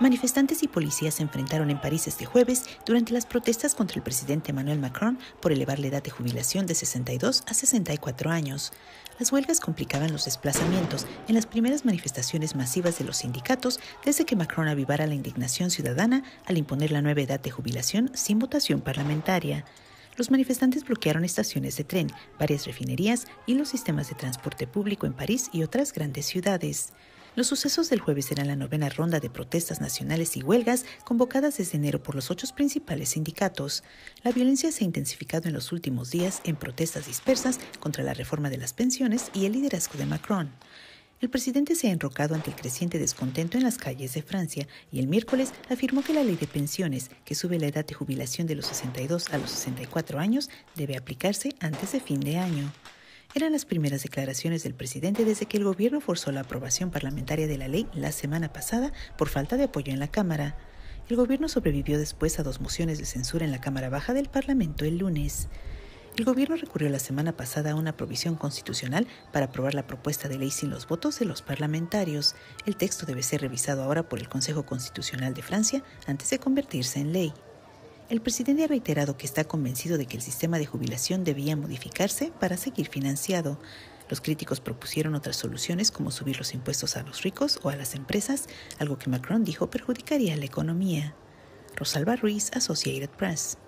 Manifestantes y policías se enfrentaron en París este jueves durante las protestas contra el presidente Emmanuel Macron por elevar la edad de jubilación de 62 a 64 años. Las huelgas complicaban los desplazamientos en las primeras manifestaciones masivas de los sindicatos desde que Macron avivara la indignación ciudadana al imponer la nueva edad de jubilación sin votación parlamentaria. Los manifestantes bloquearon estaciones de tren, varias refinerías y los sistemas de transporte público en París y otras grandes ciudades. Los sucesos del jueves eran la novena ronda de protestas nacionales y huelgas convocadas desde enero por los 8 principales sindicatos. La violencia se ha intensificado en los últimos días en protestas dispersas contra la reforma de las pensiones y el liderazgo de Macron. El presidente se ha enrocado ante el creciente descontento en las calles de Francia y el miércoles afirmó que la ley de pensiones, que sube la edad de jubilación de los 62 a los 64 años, debe aplicarse antes de fin de año. Eran las primeras declaraciones del presidente desde que el gobierno forzó la aprobación parlamentaria de la ley la semana pasada por falta de apoyo en la Cámara. El gobierno sobrevivió después a 2 mociones de censura en la Cámara Baja del Parlamento el lunes. El gobierno recurrió la semana pasada a una provisión constitucional para aprobar la propuesta de ley sin los votos de los parlamentarios. El texto debe ser revisado ahora por el Consejo Constitucional de Francia antes de convertirse en ley. El presidente ha reiterado que está convencido de que el sistema de jubilación debía modificarse para seguir financiado. Los críticos propusieron otras soluciones como subir los impuestos a los ricos o a las empresas, algo que Macron dijo perjudicaría a la economía. Rosalba Ruiz, Associated Press.